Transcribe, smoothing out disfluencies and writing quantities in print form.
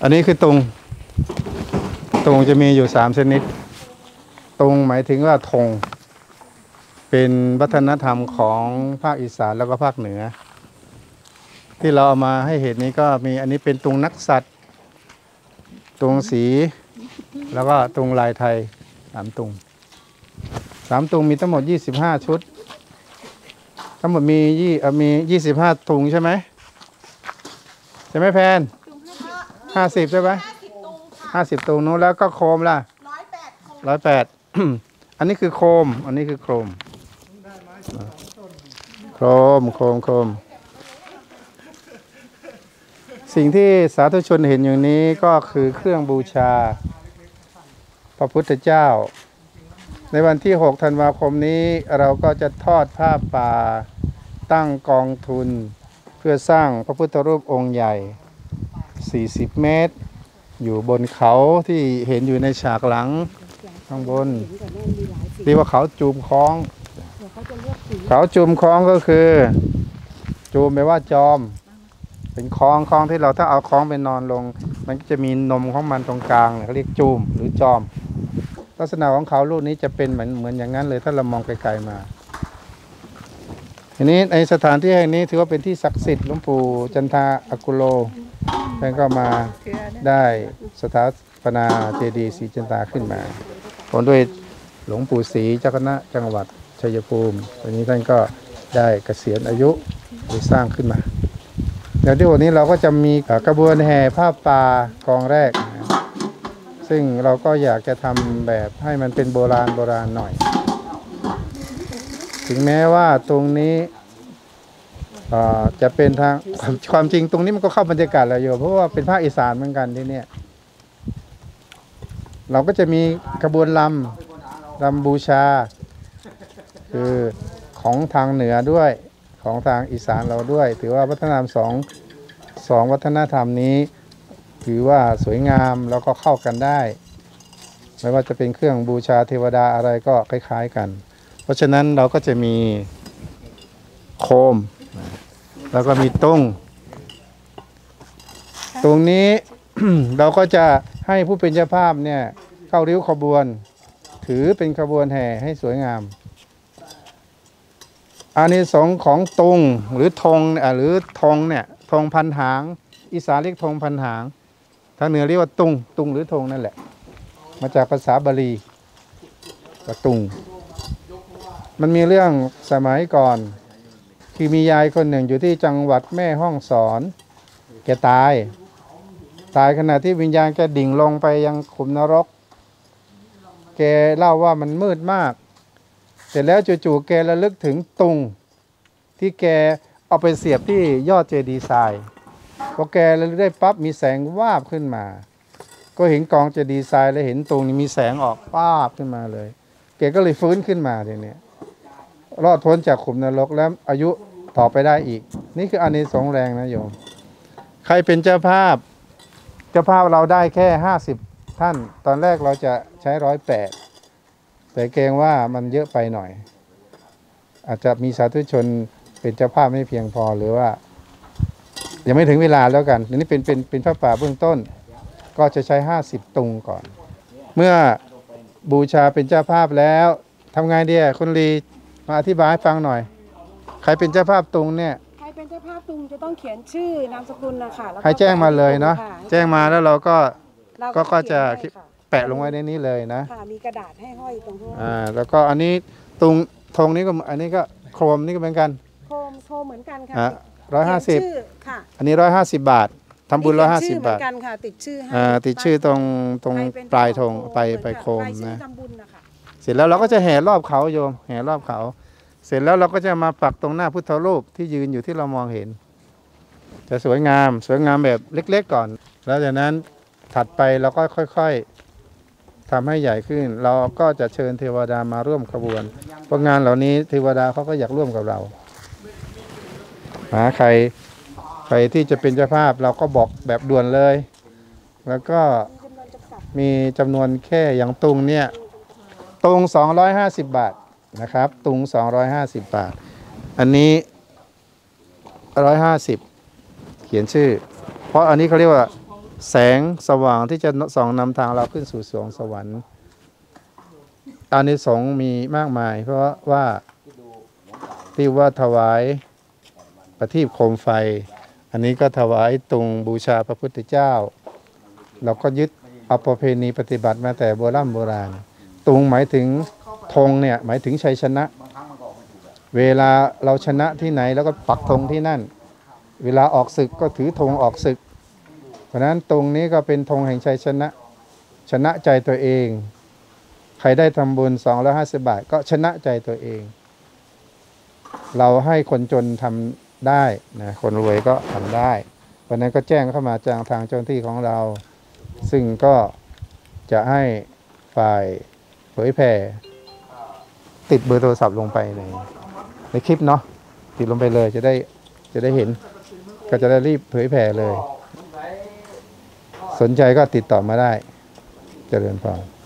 อันนี้คือตุงจะมีอยู่3 ชนิดตุงหมายถึงว่าธงเป็นวัฒนธรรมของภาคอีสานแล้วก็ภาคเหนือที่เราเอามาให้เห็นนี้ก็มีอันนี้เป็นตุงนักสัตว์ตุงสีแล้วก็ตุงลายไทย3 ตุงมีทั้งหมด25 ชุดทั้งหมดมี25 ตุงใช่ไหมแพน50ใช่ไหม50 ตุงนู้นแล้วก็โคมล่ะ108อันนี้คือโคมอันนี้คือโคมสิ่งที่สาธุชนเห็นอย่างนี้ก็คือเครื่องบูชาพระพุทธเจ้าในวันที่6 ธันวาคมนี้เราก็จะทอดผ้าป่าตั้งกองทุนเพื่อสร้างพระพุทธรูปองค์ใหญ่40 เมตรอยู่บนเขาที่เห็นอยู่ในฉากหลังข้างบนเรียกว่าเขาจูมคล้องเขาจูมคล้องก็คือจูมแปลว่าจอมเป็นคล้องที่เราถ้าเอาคล้องไปนอนลงมันจะมีนมของมันตรงกลางเขาเรียกจูมหรือจอมลักษณะของเขาลูกนี้จะเป็นเหมือนอย่างนั้นเลยถ้าเรามองไกลๆมาทีนี้ในสถานที่แห่งนี้ถือว่าเป็นที่ศักดิ์สิทธิ์หลวงปู่จันทาอากุโลท่านก็มาได้สถาปนาเจดีย์ศรีจันทาขึ้นมาผลด้วยหลวงปู่ศรีเจ้าคณะจังหวัดชัยภูมิตอนนี้ท่านก็ได้เกษียณอายุหรือสร้างขึ้นมาในที่วันนี้เราก็จะมีกระบวนแห่ผ้าป่ากองแรกซึ่งเราก็อยากจะทำแบบให้มันเป็นโบราณหน่อยถึงแม้ว่าตรงนี้จะเป็นทางความจริงตรงนี้มันก็เข้าบรรยากาศเราอยู่เพราะว่าเป็นภาคอีสานเหมือนกันที่นี่เราก็จะมีขบวนลำบูชาคือของทางเหนือด้วยของทางอีสานเราด้วยถือว่าวัฒนธรรมสองวัฒนธรรมนี้ถือว่าสวยงามแล้วก็เข้ากันได้ไม่ว่าจะเป็นเครื่องบูชาเทวดาอะไรก็คล้ายๆกันเพราะฉะนั้นเราก็จะมีโคมแล้วก็มีตุ้งตรงนี้ เราก็จะให้ผู้เป็นเจ้าภาพเนี่ยเข้าริ้วขบวนถือเป็นขบวนแห่ให้สวยงามอานิสงส์ของตุงหรือธงเนี่ยธงพันหางอีสานเรียกธงพันหางทางเหนือเรียกว่าตุงหรือธงนั่นแหละมาจากภาษาบาลีว่าตุงมันมีเรื่องสมัยก่อนคือมียายคนหนึ่งอยู่ที่จังหวัดแม่ฮ่องสอนแกตายขณะที่วิญญาณแกดิ่งลงไปยังขุมนรกแกเล่าว่ามันมืดมากเสร็จแล้วจู่ๆแกระลึกถึงตุงที่แกเอาไปเสียบที่ยอดเจดีย์ทรายพอแกระลึกได้ปั๊บมีแสงวาบขึ้นมาก็เห็นกองเจดีย์ทรายแล้วเห็นตุงนี่มีแสงออกวาบขึ้นมาเลยแกก็เลยฟื้นขึ้นมาทีนี้รอดพ้นจากขุมนรกแล้วอายุต่อไปได้อีกนี่คืออานิสงส์แรงนะโยมใครเป็นเจ้าภาพเราได้แค่50 ท่านตอนแรกเราจะใช้108แต่เกรงว่ามันเยอะไปหน่อยอาจจะมีสาธุชนเป็นเจ้าภาพไม่เพียงพอหรือว่ายังไม่ถึงเวลาแล้วกันอันนี้เป็นผ้าป่าเบื้องต้นก็จะใช้50 ตุงก่อนเมื่อบูชาเป็นเจ้าภาพแล้วทำไงดีคุณลีมาอธิบายให้ฟังหน่อยใครเป็นเจ้าภาพตุงเนี่ยใครเป็นเจ้าภาพตุงจะต้องเขียนชื่อนามสกุลนะคะให้แจ้งมาเลยเนาะแจ้งมาแล้วเราก็จะแปะลงไว้ในนี้เลยนะมีกระดาษให้ห้อยตรงนู้นแล้วก็อันนี้ตุงธงนี้ก็อันนี้ก็โคมนี่ก็เหมือนกันโคมเหมือนกันค่ะ 150ค่ะอันนี้150 บาททำบุญ150 บาทกันค่ะติดชื่อติดชื่อตรงปลายธงไปโคมนะทำบุญนะคะเสร็จแล้วเราก็จะแห่รอบเขาโยมแห่รอบเขาเสร็จแล้วเราก็จะมาปักตรงหน้าพุทธรูปที่ยืนอยู่ที่เรามองเห็นจะสวยงามแบบเล็กๆก่อนแล้วจากนั้นถัดไปเราก็ค่อยๆทำให้ใหญ่ขึ้นเราก็จะเชิญเทวดามาร่วมขบวนเพราะงานเหล่านี้เทวดาเขาก็อยากร่วมกับเราใครที่จะเป็นเจ้าภาพเราก็บอกแบบด่วนเลยแล้วก็มีจำนวนแค่อย่างตุงเนี่ยตุง250 บาทนะครับตุง250 บาทอันนี้150เขียนชื่อเพราะอันนี้เขาเรียกว่าแสงสว่างที่จะส่องนำทางเราขึ้นสู่สวงสวรรค์อานิสงส์มีมากมาย เพราะว่าที่ว่าถวายประทีปโคมไฟ อันนี้ก็ถวายตุงบูชาพระพุทธเจ้า เราก็ยึดเอาประเพณีปฏิบัติมาแต่โบราณตุงหมายถึงธงเนี่ยหมายถึงชัยชนะ เวลาเราชนะที่ไหนแล้วก็ปักธงที่นั่น เวลาออกศึกก็ถือธงออกศึก เพราะฉะนั้นตรงนี้ก็เป็นธงแห่งชัยชนะ ชนะใจตัวเอง ใครได้ทำบุญ250 บาทก็ชนะใจตัวเอง เราให้คนจนทำได้นะคนรวยก็ทำได้ เพราะนั้นก็แจ้งเข้ามาจากทางเจ้าหน้าที่ของเรา ซึ่งก็จะให้ฝ่ายเผยแผ่ติดเบอร์โทรศัพท์ลงไปในคลิปเนาะติดลงไปเลยจะได้เห็น ก็จะได้รีบเผยแผ่เลย สนใจก็ติดต่อมาได้เจริญพร